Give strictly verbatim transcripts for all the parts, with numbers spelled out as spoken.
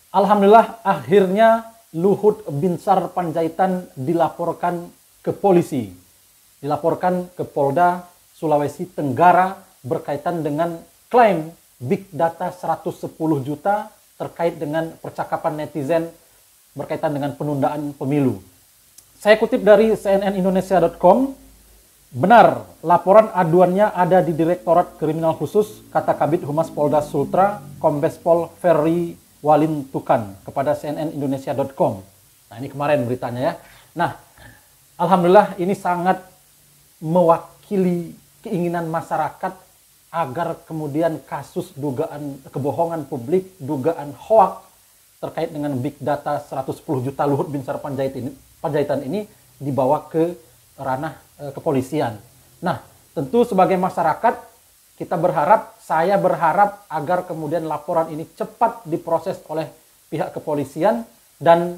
Alhamdulillah akhirnya Luhut Binsar Panjaitan dilaporkan ke polisi. Dilaporkan ke Polda Sulawesi Tenggara berkaitan dengan klaim big data seratus sepuluh juta terkait dengan percakapan netizen berkaitan dengan penundaan pemilu. Saya kutip dari C N N Indonesia dot com, benar laporan aduannya ada di Direktorat Kriminal Khusus, kata Kabid Humas Polda Sultra, Kombes Pol Ferry Walintukan kepada C N N Indonesia dot com. Nah, ini kemarin beritanya ya. Nah, alhamdulillah ini sangat mewakili keinginan masyarakat agar kemudian kasus dugaan kebohongan publik, dugaan hoak terkait dengan big data seratus sepuluh juta Luhut Binsar Panjaitan ini, Panjaitan ini dibawa ke ranah e, kepolisian. Nah, tentu sebagai masyarakat kita berharap, saya berharap agar kemudian laporan ini cepat diproses oleh pihak kepolisian dan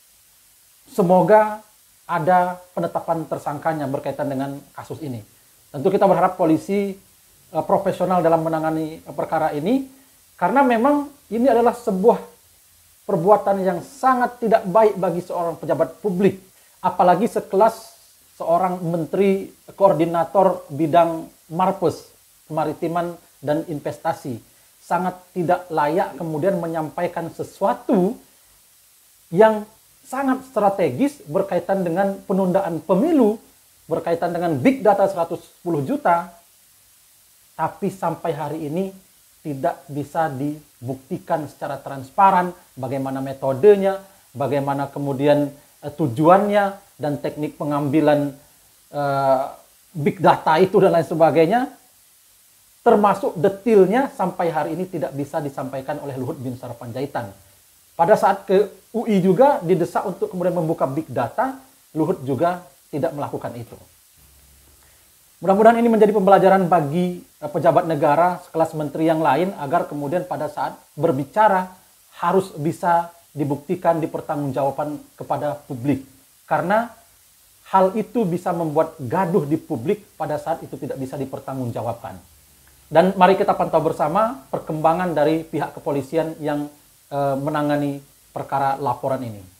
semoga ada penetapan tersangkanya berkaitan dengan kasus ini. Tentu kita berharap polisi uh, profesional dalam menangani uh, perkara ini, karena memang ini adalah sebuah perbuatan yang sangat tidak baik bagi seorang pejabat publik, apalagi sekelas seorang menteri koordinator bidang Marpes, Kemaritiman dan Investasi. Sangat tidak layak kemudian menyampaikan sesuatu yang sangat strategis berkaitan dengan penundaan pemilu, berkaitan dengan big data seratus sepuluh juta, tapi sampai hari ini tidak bisa dibuktikan secara transparan bagaimana metodenya, bagaimana kemudian uh, tujuannya, dan teknik pengambilan uh, big data itu dan lain sebagainya, termasuk detailnya sampai hari ini tidak bisa disampaikan oleh Luhut Binsar Panjaitan. Pada saat ke U I juga didesak untuk kemudian membuka big data, Luhut juga tidak melakukan itu. Mudah-mudahan ini menjadi pembelajaran bagi uh, pejabat negara sekelas menteri yang lain agar kemudian pada saat berbicara harus bisa dibuktikan, dipertanggungjawabkan kepada publik. Karena hal itu bisa membuat gaduh di publik pada saat itu tidak bisa dipertanggungjawabkan. Dan mari kita pantau bersama perkembangan dari pihak kepolisian yang uh, menangani perkara laporan ini.